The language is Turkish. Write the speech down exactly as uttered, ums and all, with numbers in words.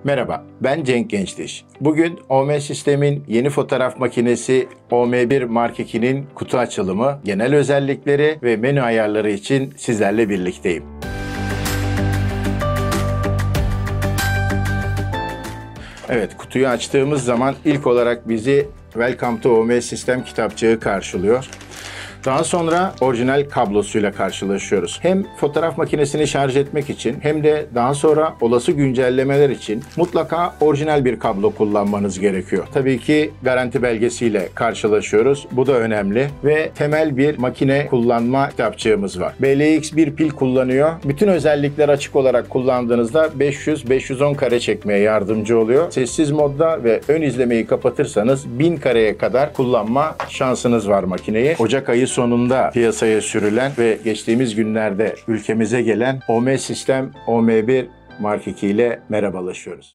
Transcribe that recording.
Merhaba, ben Cenk Gençdiş. Bugün O M Sistem'in yeni fotoğraf makinesi O M bir Mark iki'nin kutu açılımı, genel özellikleri ve menü ayarları için sizlerle birlikteyim. Evet, kutuyu açtığımız zaman ilk olarak bizi Welcome to O M System kitapçığı karşılıyor. Daha sonra orijinal kablosuyla karşılaşıyoruz. Hem fotoğraf makinesini şarj etmek için hem de daha sonra olası güncellemeler için mutlaka orijinal bir kablo kullanmanız gerekiyor. Tabii ki garanti belgesiyle karşılaşıyoruz. Bu da önemli ve temel bir makine kullanma kitapçığımız var. B L X bir pil kullanıyor. Bütün özellikler açık olarak kullandığınızda beş yüz beş yüz on kare çekmeye yardımcı oluyor. Sessiz modda ve ön izlemeyi kapatırsanız bin kareye kadar kullanma şansınız var makineyi. Ocak ayı sonunda piyasaya sürülen ve geçtiğimiz günlerde ülkemize gelen O M System O M bir Mark iki ile merhabalaşıyoruz.